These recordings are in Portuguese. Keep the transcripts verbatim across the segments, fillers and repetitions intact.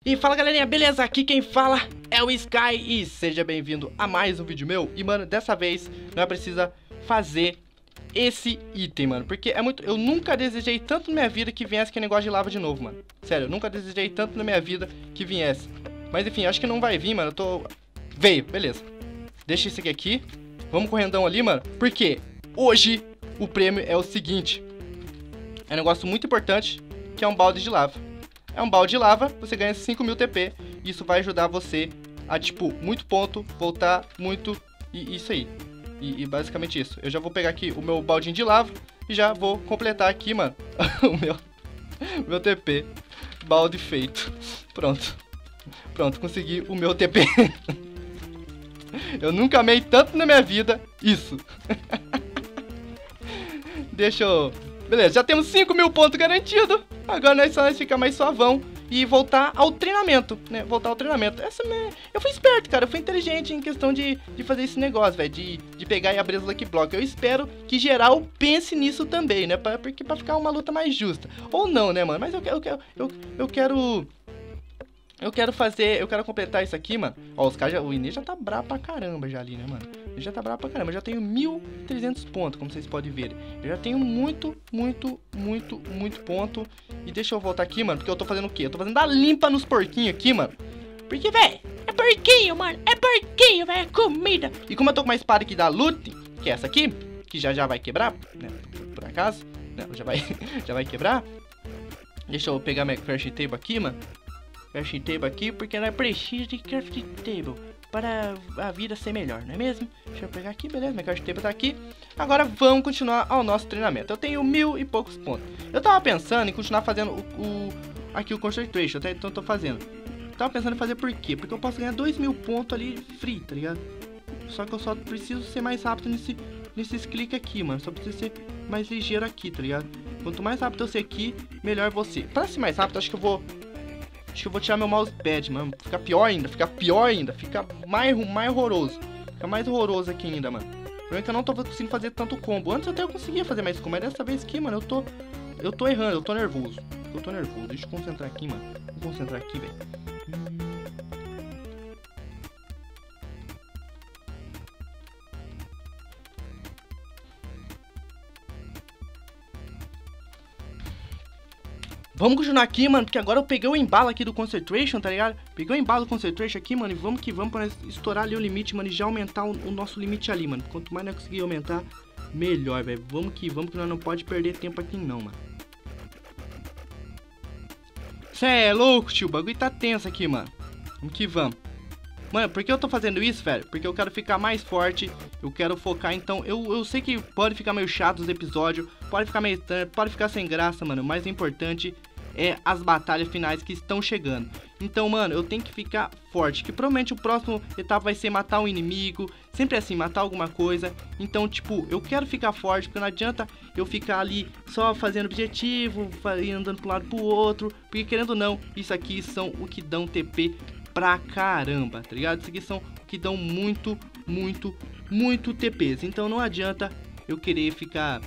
E fala galerinha, beleza? Aqui quem fala é o Sky e seja bem-vindo a mais um vídeo meu. E mano, dessa vez nós precisa fazer esse item, mano, porque é muito... Eu nunca desejei tanto na minha vida que viesse aquele negócio de lava de novo, mano. Sério, eu nunca desejei tanto na minha vida que viesse. Mas enfim, acho que não vai vir, mano, eu tô... Veio, beleza. Deixa isso aqui aqui. Vamos correndão ali, mano, porque hoje o prêmio é o seguinte. É um negócio muito importante, que é um balde de lava. É um balde de lava, você ganha cinco mil T P. Isso vai ajudar você a, tipo, muito ponto, voltar muito, e isso aí. E, e basicamente isso. Eu já vou pegar aqui o meu baldinho de lava e já vou completar aqui, mano, o meu, meu T P. Balde feito. Pronto. Pronto, consegui o meu T P. Eu nunca amei tanto na minha vida isso. Deixa eu... Beleza, já temos cinco mil pontos garantidos. Agora nós só nós ficar mais suavão e voltar ao treinamento, né? Voltar ao treinamento. Essa me... Eu fui esperto, cara. Eu fui inteligente em questão de, de fazer esse negócio, velho. De, de pegar e abrir os Lucky Block. Eu espero que geral pense nisso também, né? Pra, porque pra ficar uma luta mais justa. Ou não, né, mano? Mas eu, eu, eu, eu, eu quero... Eu quero fazer, eu quero completar isso aqui, mano. Ó, os caras já, o Inês já tá brabo pra caramba já ali, né, mano? Ele já tá brabo pra caramba. Eu já tenho mil e trezentos pontos, como vocês podem ver. Eu já tenho muito, muito, muito, muito ponto. E deixa eu voltar aqui, mano, porque eu tô fazendo o quê? Eu tô fazendo a limpa nos porquinhos aqui, mano. Porque, velho, é porquinho, mano. É porquinho, velho, é comida. E como eu tô com uma espada aqui da Loot, que é essa aqui, que já já vai quebrar, né, por acaso, né, já vai, já vai quebrar. Deixa eu pegar minha crafting table aqui, mano. Crafting table aqui, porque nós precisamos de crafting table para a vida ser melhor, não é mesmo? Deixa eu pegar aqui, beleza, minha crafting table tá aqui. Agora vamos continuar ao nosso treinamento. Eu tenho mil e poucos pontos. Eu tava pensando em continuar fazendo o, o aqui o concentration, até então eu tô fazendo. Eu tava pensando em fazer por quê? Porque eu posso ganhar dois mil pontos ali free, tá ligado? Só que eu só preciso ser mais rápido nesse, nesses cliques aqui, mano. Só preciso ser mais ligeiro aqui, tá ligado? Quanto mais rápido eu ser aqui, melhor você. Pra ser mais rápido, acho que eu vou... Acho que eu vou tirar meu mousepad, mano. Fica pior ainda, fica pior ainda. Fica mais, mais horroroso. Fica mais horroroso aqui ainda, mano. O problema é que eu não tô conseguindo fazer tanto combo. Antes eu até conseguia fazer mais combo, mas dessa vez aqui, mano, eu tô... Eu tô errando, eu tô nervoso. Eu tô nervoso. Deixa eu concentrar aqui, mano. Vou concentrar aqui, velho. Hum... Vamos continuar aqui, mano, porque agora eu peguei o embalo aqui do Concentration, tá ligado? Peguei o embalo do Concentration aqui, mano, e vamos que vamos pra estourar ali o limite, mano, e já aumentar o, o nosso limite ali, mano. Quanto mais nós conseguir aumentar, melhor, velho. Vamos que vamos, que nós não pode perder tempo aqui não, mano. Cê é louco, tio, o bagulho tá tenso aqui, mano. Vamos que vamos. Mano, por que eu tô fazendo isso, velho? Porque eu quero ficar mais forte, eu quero focar, então... Eu, eu sei que pode ficar meio chato os episódios, pode ficar meio... Pode ficar sem graça, mano, o mais importante é as batalhas finais que estão chegando. Então, mano, eu tenho que ficar forte, que provavelmente o próximo etapa vai ser matar um inimigo, sempre assim, matar alguma coisa. Então, tipo, eu quero ficar forte, porque não adianta eu ficar ali só fazendo objetivo, andando pro lado pro outro, porque querendo ou não, isso aqui são o que dão T P pra caramba, tá ligado? Isso aqui são o que dão muito, muito, muito T Ps. Então não adianta eu querer ficar...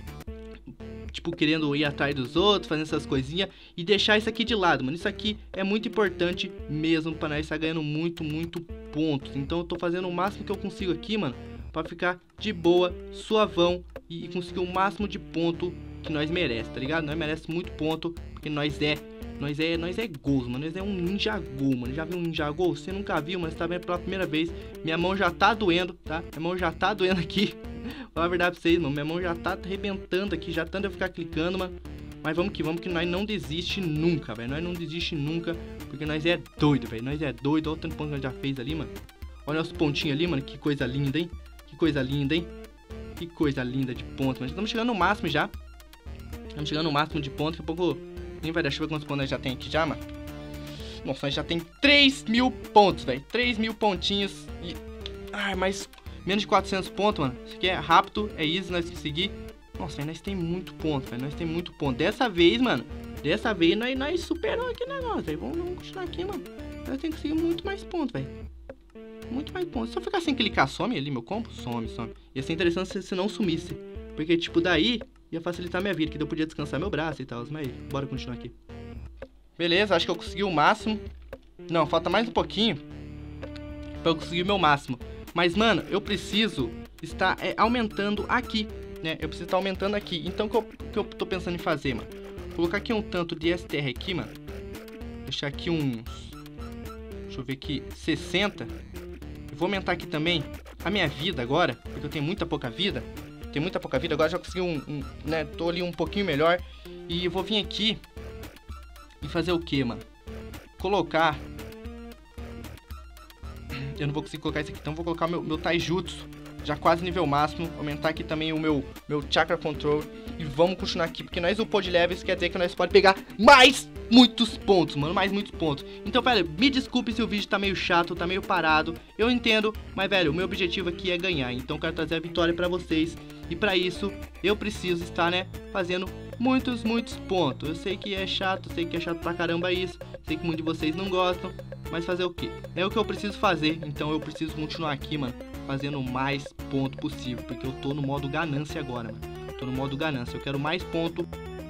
Tipo, querendo ir atrás dos outros, fazendo essas coisinhas e deixar isso aqui de lado, mano. Isso aqui é muito importante mesmo pra nós estar ganhando muito, muito pontos. Então eu tô fazendo o máximo que eu consigo aqui, mano, pra ficar de boa, suavão e conseguir o máximo de ponto que nós merece, tá ligado? Nós merece muito ponto, porque nós é... Nós é, nós é gols, mano. Nós é um ninja gol, mano. Já viu um ninja gol? Você nunca viu, mas tá vendo pela primeira vez. Minha mão já tá doendo, tá? Minha mão já tá doendo aqui. Vou falar a verdade pra vocês, mano. Minha mão já tá arrebentando aqui. Já tanto eu ficar clicando, mano. Mas vamos que vamos, que nós não desiste nunca, velho. Nós não desiste nunca. Porque nós é doido, velho. Nós é doido. Olha o tanto ponto que nós já fez ali, mano. Olha os pontinhos ali, mano. Que coisa linda, hein? Que coisa linda, hein? Que coisa linda de ponto, mano. Estamos chegando no máximo já. Estamos chegando no máximo de ponto. Daqui a pouco... Nem vai dar, deixa eu ver quantos pontos nós já tem aqui já, mano. Nossa, nós já tem três mil pontos, velho. três mil pontinhos e... Ai, mais... Menos de quatrocentos pontos, mano. Isso aqui é rápido, é easy nós conseguir. Nossa, véio, nós tem muito ponto, velho. Nós tem muito ponto. Dessa vez, mano. Dessa vez, nós, nós superamos aqui o negócio, velho. Vamos, vamos continuar aqui, mano. Nós temos que conseguir muito mais pontos, velho. Muito mais pontos. Se eu ficar sem clicar, some ali meu combo? Some, some. Ia ser interessante se, se não sumisse. Porque, tipo, daí... ia facilitar minha vida, que eu podia descansar meu braço e tal. Mas bora continuar aqui. Beleza, acho que eu consegui o máximo. Não, falta mais um pouquinho pra eu conseguir o meu máximo. Mas, mano, eu preciso estar é, aumentando aqui, né? Eu preciso estar aumentando aqui. Então, o que eu, que eu tô pensando em fazer, mano? Colocar aqui um tanto de S T R aqui, mano. Deixar aqui uns... Deixa eu ver aqui, sessenta. Eu vou aumentar aqui também a minha vida agora, porque eu tenho muita pouca vida. Tenho muita pouca vida, agora já consegui um, um... né, tô ali um pouquinho melhor. E eu vou vir aqui e fazer o que, mano? Colocar... Eu não vou conseguir colocar isso aqui, então vou colocar meu, meu Taijutsu, já quase nível máximo. Aumentar aqui também o meu, meu Chakra Control. E vamos continuar aqui, porque nós upou de levels, quer dizer que nós podemos pegar mais muitos pontos, mano, mais muitos pontos. Então, velho, me desculpe se o vídeo tá meio chato, tá meio parado, eu entendo. Mas, velho, o meu objetivo aqui é ganhar, então eu quero trazer a vitória pra vocês. E pra isso, eu preciso estar, né, fazendo muitos, muitos pontos. Eu sei que é chato, eu sei que é chato pra caramba isso, sei que muitos de vocês não gostam, mas fazer o quê? É o que eu preciso fazer, então eu preciso continuar aqui, mano, fazendo o mais ponto possível, porque eu tô no modo ganância agora, mano. Tô no modo ganância, eu quero mais ponto.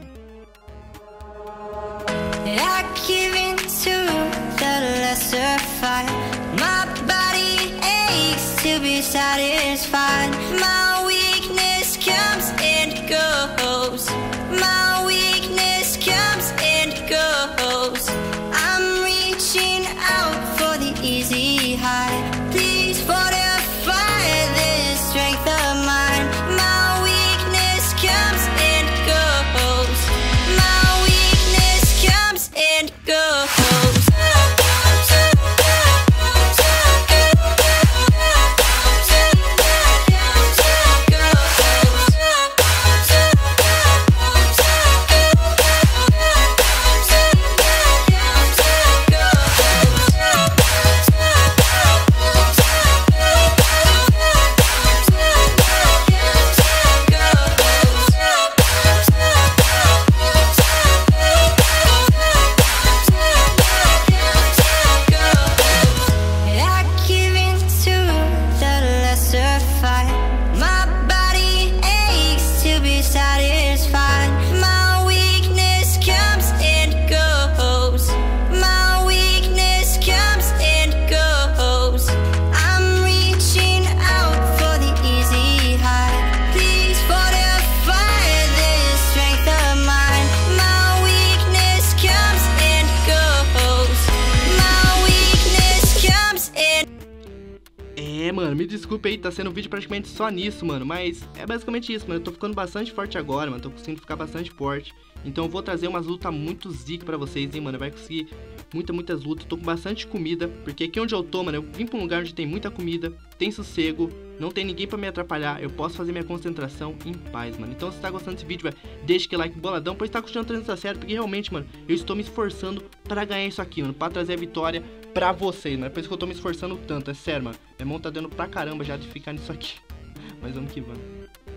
I give in to the lesser fight. My body aches to be satisfied. My weakness comes and goes. My weakness comes and goes. I'm reaching out for the easy high. Please fortify this strength of mine. My weakness comes and goes. My weakness comes and goes. É, mano, me desculpe aí, tá sendo um vídeo praticamente só nisso, mano. Mas é basicamente isso, mano. Eu tô ficando bastante forte agora, mano. Tô conseguindo ficar bastante forte. Então eu vou trazer umas lutas muito zica pra vocês, hein, mano. Vai conseguir muitas, muitas lutas. Tô com bastante comida, porque aqui onde eu tô, mano, eu vim pra um lugar onde tem muita comida, tem sossego, não tem ninguém pra me atrapalhar. Eu posso fazer minha concentração em paz, mano. Então se tá gostando desse vídeo, velho, deixa aquele like boladão, pois tá curtindo trazendo essa série, porque realmente, mano, eu estou me esforçando pra ganhar isso aqui, mano, pra trazer a vitória pra vocês, mano. É por isso que eu tô me esforçando tanto, é sério, mano. Minha mão tá dando pra caramba já de ficar nisso aqui. Mas vamos que vamos.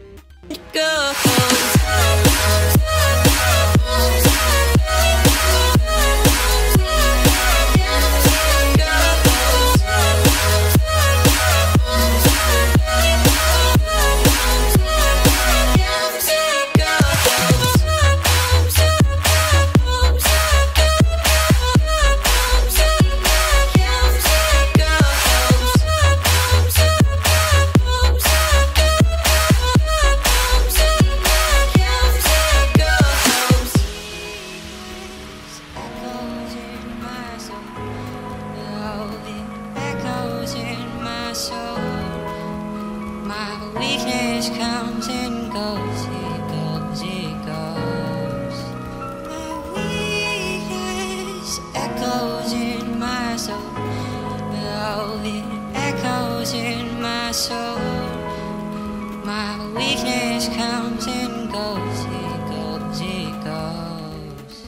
Weakness comes and goes, it goes, it goes. My weakness echoes in my soul. Oh, it echoes in my soul. My weakness comes and goes, it goes, it goes.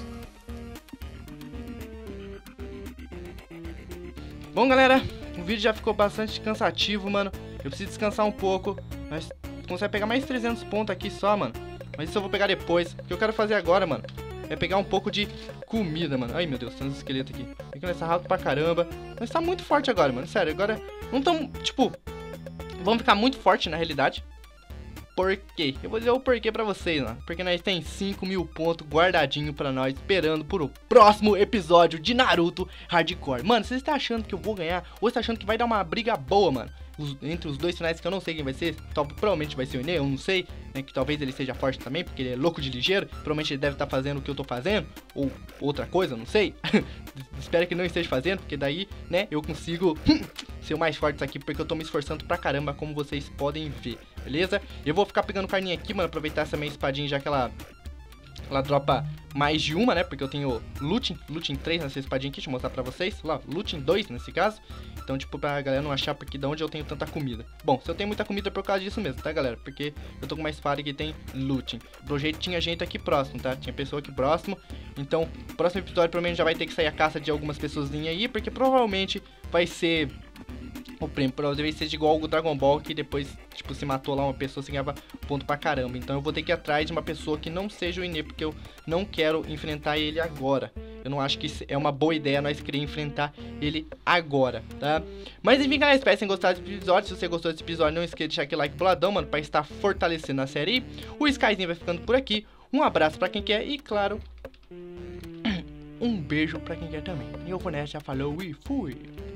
Bom, galera, o vídeo já ficou bastante cansativo, mano. Eu preciso descansar um pouco. Nós conseguimos pegar mais trezentos pontos aqui só, mano. Mas isso eu vou pegar depois. O que eu quero fazer agora, mano, é pegar um pouco de comida, mano. Ai, meu Deus, tem uns esqueletos aqui. Fica nessa rápido pra caramba. Nós tá muito forte agora, mano. Sério, agora não tão, tipo... Vamos ficar muito forte, na realidade. por quê. Eu vou dizer o porquê pra vocês, mano. Porque nós tem cinco mil pontos guardadinho pra nós, esperando por o próximo episódio de Naruto Hardcore. Mano, vocês estão achando que eu vou ganhar? Ou você tá achando que vai dar uma briga boa, mano? Os, entre os dois finais que eu não sei quem vai ser. Tal, provavelmente vai ser o Ine, eu não sei, né, que talvez ele seja forte também, porque ele é louco de ligeiro. Provavelmente ele deve estar tá fazendo o que eu tô fazendo, ou outra coisa, não sei. Espero que não esteja fazendo, porque daí, né, eu consigo ser o mais forte disso aqui, porque eu tô me esforçando pra caramba, como vocês podem ver, beleza? Eu vou ficar pegando carninha aqui, mano, aproveitar essa minha espadinha, já que ela... Ela dropa mais de uma, né? Porque eu tenho Looting, Looting três nessa espadinha aqui, deixa eu mostrar pra vocês. Lá, Looting dois nesse caso. Então, tipo, pra galera não achar porque de onde eu tenho tanta comida. Bom, se eu tenho muita comida é por causa disso mesmo, tá, galera? Porque eu tô com uma espada que tem Looting. Pro jeito tinha gente aqui próximo, tá? Tinha pessoa aqui próximo. Então, próximo episódio provavelmente já vai ter que sair a caça de algumas pessoazinhas aí, porque provavelmente vai ser... O prêmio provavelmente seja igual ao Dragon Ball, que depois, tipo, se matou lá uma pessoa, você ganhava ponto pra caramba. Então eu vou ter que ir atrás de uma pessoa que não seja o Ine, porque eu não quero enfrentar ele agora. Eu não acho que é uma boa ideia nós querer enfrentar ele agora, tá? Mas enfim, galera, espero que tenham gostado desse episódio. Se você gostou desse episódio, não esqueça de deixar aquele like boladão, mano, pra estar fortalecendo a série. O Skyzinho vai ficando por aqui. Um abraço pra quem quer e, claro, um beijo pra quem quer também. E eu vou nessa, já falou e fui!